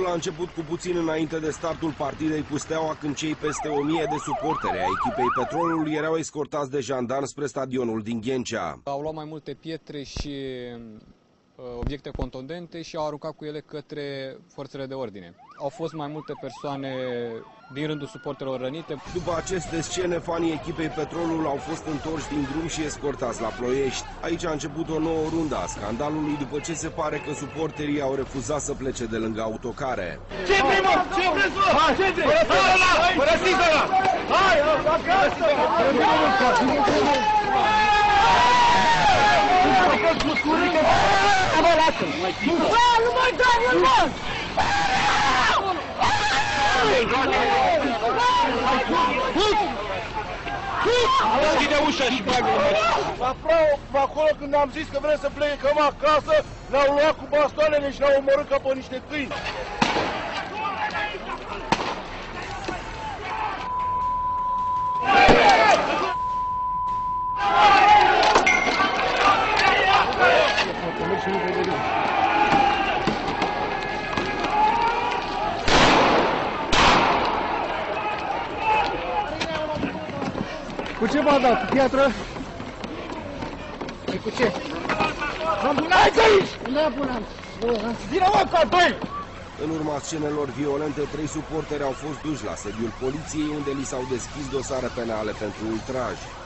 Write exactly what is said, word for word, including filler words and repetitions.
Meciul a început cu puțin înainte de startul partidei cu Steaua, când cei peste o mie de suporteri ai echipei Petrolului erau escortați de jandarmi spre stadionul din Ghencea. Au luat mai multe pietre și obiecte contundente și au aruncat cu ele către forțele de ordine. Au fost mai multe persoane din rândul suporterilor rănite. După aceste scene, fanii echipei Petrolul au fost întorși din drum și escortați la Ploiești. Aici a început o nouă rundă a scandalului, după ce se pare că suporterii au refuzat să plece de lângă autocare. Ce vrei, mă? Ce vrei, mă? Hai, ce vrei? Părăsiți ăla! Hai, acasă! Nu mai dai, nu mai! Deschide ușa și bagă-l! Aproape, acolo când am zis că vrem să plecăm acasă, ne-au luat cu bastoanele și ne-au omorât ca pe niște câini. Cu ce v-a dat? Cu piatră? Și cu ce? Ambulanță aici! Unde e ambulanță? Vine mă, ca doi! În urma scenelor violente, trei suporteri au fost duși la sediul poliției, unde li s-au deschis dosare penale pentru ultraj.